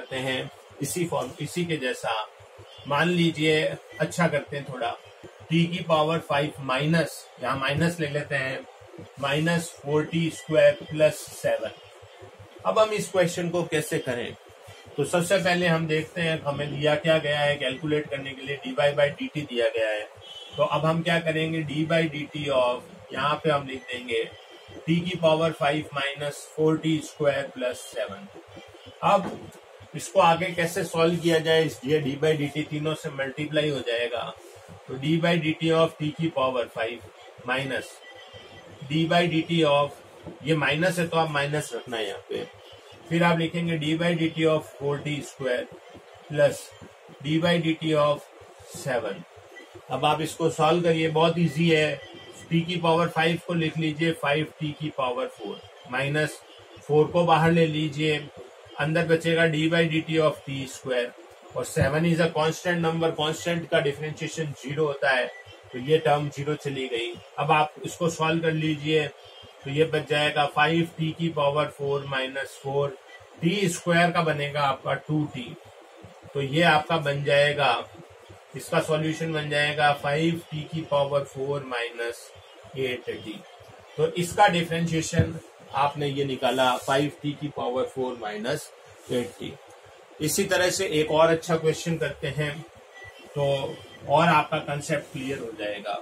करते हैं इसी के जैसा। मान लीजिए अच्छा करते हैं थोड़ा, t की पावर 5 माइनस, यहाँ माइनस ले लेते हैं, माइनस 4t स्क्वायर प्लस 7। अब हम इस क्वेश्चन को कैसे करें? तो सबसे पहले हम देखते हैं हमें दिया क्या गया है, कैलकुलेट करने के लिए dy बाई dt दिया गया है। तो अब हम क्या करेंगे, d बाई dt ऑफ, यहाँ पे हम लिख देंगे t की power 5 minus 4t square plus 7। अब इसको आगे कैसे सॉल्व किया जाए, इसलिए d बाई dt तीनों से मल्टीप्लाई हो जाएगा। तो d by dt of t की power 5 minus d by dt of, ये माइनस है तो आप माइनस रखना है यहाँ पे, फिर आप लिखेंगे d by dt of 4t square plus d by dt of 7। अब आप इसको सॉल्व करिए, बहुत इजी है। t की पावर 5 को लिख लीजिए 5t की पावर 4 माइनस 4 को बाहर ले लीजिए, अंदर बचेगा d by dt of t square, और 7 is a constant number, constant का डिफरेंशिएशन 0 होता है, तो ये टर्म 0 चली गई। अब आप इसको सॉल्व कर लीजिए, तो ये बच जाएगा 5t की पावर 4 माइनस 4, t स्क्वायर का बनेगा आपका 2t, तो ये आपका बन जाएगा, इसका सॉल्यूशन बन जाएगा 5t की पावर 4 माइनस 8t। तो इसका डिफरेंशिएशन आपने ये निकाला 5t की पावर 4 माइनस 8t। इसी तरह से एक और अच्छा क्वेश्चन करते हैं, तो और आपका कंसेप्ट क्लियर हो जाएगा।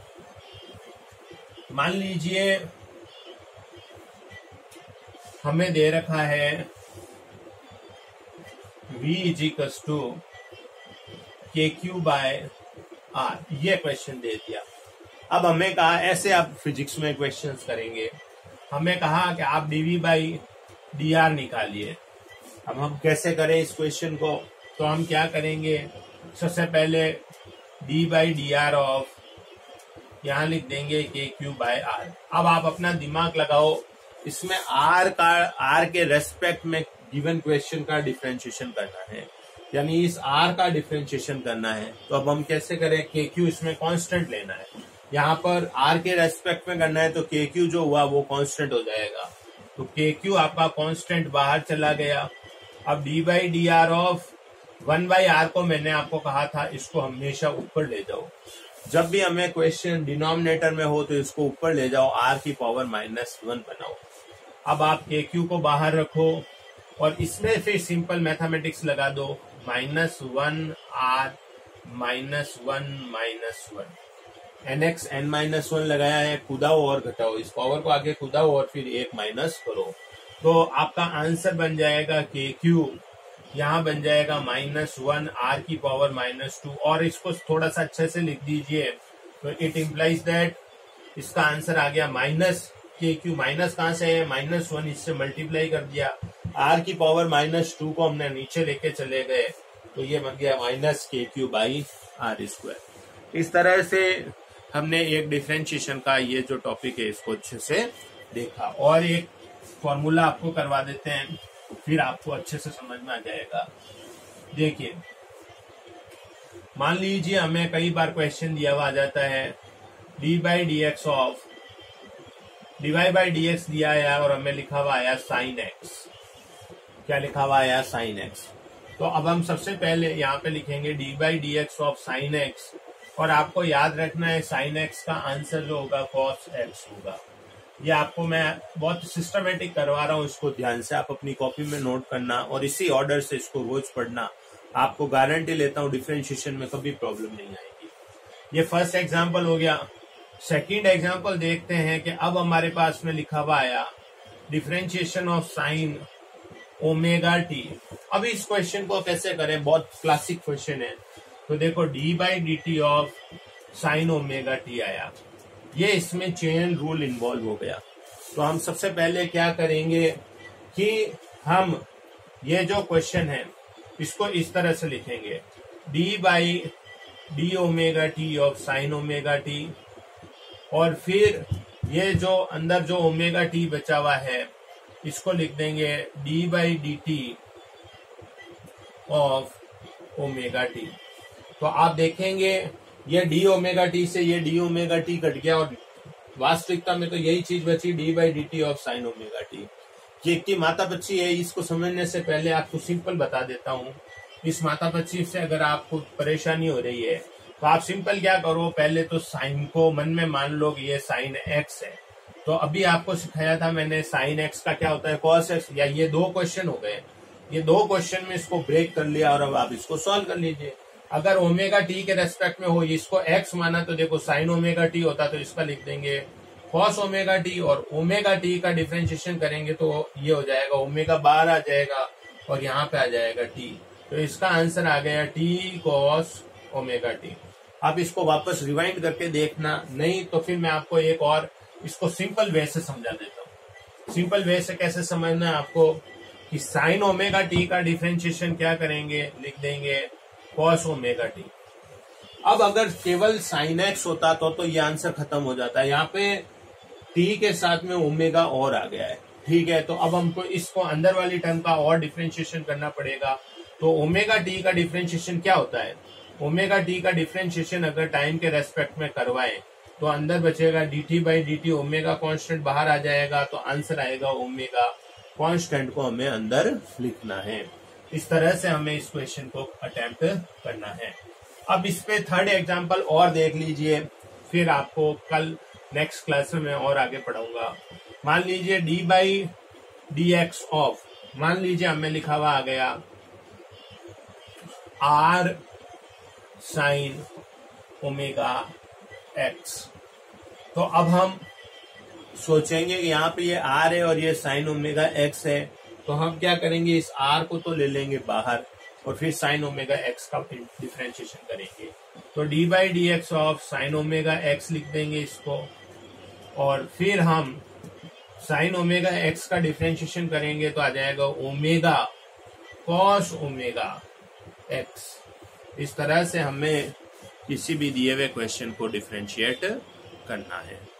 मान लीजिए हमें दे रखा है v equals to KQ by R, ये क्वेश्चन दे दिया। अब हमें कहा, ऐसे आप फिजिक्स में क्वेश्चंस करेंगे, हमें कहा कि आप dv बाई dr निकालिए। अब हम कैसे करें इस क्वेश्चन को, तो हम क्या करेंगे, सबसे पहले d बाई dr ऑफ, यहाँ लिख देंगे KQ बाय R। अब आप अपना दिमाग लगाओ, इसमें R के रेस्पेक्ट में गिवन क्वेश्चन का डिफरेंशिएशन करना है, यानी इस R का डिफरेंशिएशन करना है। तो अब हम कैसे करें, KQ इसमें कांस्टेंट लेना है, यहाँ पर R के रेस्पेक्ट में करना है, तो KQ जो हुआ वो कांस्टेंट हो जाएगा, तो KQ आपका कांस्टेंट बाहर चला गया। अब d by D R of 1 by R को मैंने आपको कहा था इसको हमेशा ऊपर ले जाओ, जब भी हमें क्वेश्चन डिनोमिनेटर में हो तो इसको ऊपर ले जाओ, r की पावर -1 बनाओ। अब आप KQ को बाहर रखो और इसमें फिर सिंपल मैथमेटिक्स लगा दो, -1r -1 nx n-1 लगाया है, कुदाओ और घटाओ, इस पावर को आगे कुदाओ और फिर 1 माइनस करो, तो आपका आंसर बन जाएगा KQ, यहाँ बन जाएगा -1 r की पावर -2। और इसको थोड़ा सा अच्छे से लिख दीजिए, तो इट इम्प्लाइज दैट इसका आंसर आ गया KQ, माइनस कहाँ से है, -1, इससे मल्टीप्लाई कर दिया, r की पावर -2 को हमने नीचे लेके चले गए, तो ये बन गया -KQ बाई R स्क्वायर। इस तरह से हमने एक डिफरेंशिएशन का ये जो टॉपिक है इसको अच्छे से देखा, और एक फॉर्मूला आपको करवा देते हैं, फिर आपको अच्छे से समझ में आ जाएगा। देखिए, मान लीजिए हमें कई बार क्वेश्चन दिया हुआ आ जाता है d by D X of dy by D X दिया है और हमें लिखा हुआ आया sin x, क्या लिखा हुआ आया sin x। तो अब हम सबसे पहले यहाँ पे लिखेंगे d by D X of sin x, और आपको याद रखना है sin x का आंसर जो होगा cos x होगा। ये आपको मैं बहुत सिस्टमेटिक करवा रहा हूँ, इसको ध्यान से आप अपनी कॉपी में नोट करना और इसी ऑर्डर से इसको रोज पढ़ना। आपको गारंटी लेता हूँ डिफरेंशिएशन में कभी प्रॉब्लम नहीं आएगी। ये फर्स्ट एग्जांपल हो गया। सेकंड एग्जांपल देखते हैं कि अब हमारे पास में लिखा हुआ आया differentiation of sine omega T. अब इस क्वेश्चन को कैसे करें, बहुत क्लासिक क्वेश्चन है। तो देखो d by D T of sine omega T आया, ये इसमें चेन रूल इन्वॉल्व हो गया। तो हम सबसे पहले क्या करेंगे कि हम ये जो क्वेश्चन है इसको इस तरह से लिखेंगे, d by D omega T of sine omega T, और फिर ये जो अंदर जो ओमेगा टी बचा हुआ है इसको लिख देंगे d by D T of omega T. तो आप देखेंगे ये डी ओमेगा टी से ये डी ओमेगा टी कट गया और वास्तविकता में तो यही चीज बची d by D T of sine omega T. ये की माता बच्ची है, इसको समझने से पहले आपको सिंपल बता देता हूँ। इस माता बच्ची से अगर आपको परेशानी हो रही है तो आप सिंपल क्या करो, पहले तो साइन को मन में मान लो कि ये साइन एक्स है। तो अभी आपको सिखाया था मैंने साइन एक्स का क्या होता है कॉस एक्स, या ये 2 क्वेश्चन हो गए। ये 2 क्वेश्चन में इसको ब्रेक कर लिया और अब आप इसको सॉल्व कर लीजिए। अगर ओमेगा टी के रेस्पेक्ट में हो, इसको एक्स माना तो देखो साइन ओमेगा टी होता तो इसका लिख देंगे कॉस ओमेगा टी, और ओमेगा टी का डिफरेंशिएशन करेंगे तो ये हो जाएगा ओमेगा बार आ जाएगा और यहाँ पे आ जाएगा टी। तो इसका आंसर आ गया टी कॉस ओमेगा टी। आप इसको वापस रिवाइंड करके देखना, नहीं तो फिर मैं आपको एक और इसको सिंपल वे से समझा देता हूँ। सिंपल वे से कैसे समझना है आपको कि साइन ओमेगा टी का डिफरेंशिएशन क्या करेंगे, लिख देंगे कॉस ओमेगा टी। अब अगर केवल साइन एक्स होता तो ये आंसर खत्म हो जाता है। यहाँ पे टी के साथ में ओमेगा और आ गया है, ठीक है। तो अब हमको इसको अंदर वाली टर्म का और डिफरेंशिएशन करना पड़ेगा। तो ओमेगा टी का डिफरेंशिएशन क्या होता है, ओमेगा टी का डिफरेंशिएशन अगर टाइम के रेस्पेक्ट में करवाएं तो अंदर बचेगा dt by dt, omega constant बाहर आ जाएगा तो आंसर आएगा ओमेगा कांस्टेंट को हमें अंदर लिखना है। इस तरह से हमें इस क्वेश्चन को अटेम्प्ट करना है। अब इस पे थर्ड एग्जांपल और देख लीजिए, फिर आपको कल नेक्स्ट क्लास में और आगे पढ़ाऊंगा। मान लीजिए d by D X of, मान लीजिए हमें लिखा हुआ आ गया r साइन ओमेगा एक्स। तो अब हम सोचेंगे कि यहाँ पे ये r है और ये साइन ओमेगा एक्स है, तो हम क्या करेंगे, इस r को तो ले लेंगे बाहर और फिर साइन ओमेगा एक्स का डिफरेंशिएशन करेंगे। तो d by D X of sine omega X लिख देंगे इसको, और फिर हम साइन ओमेगा एक्स का डिफरेंशिएशन करेंगे तो आ जाएगा ओमेगा कॉस ओमेगा एक्स। इस तरह से हमें किसी भी दिए हुए क्वेश्चन को डिफरेंशिएट करना है।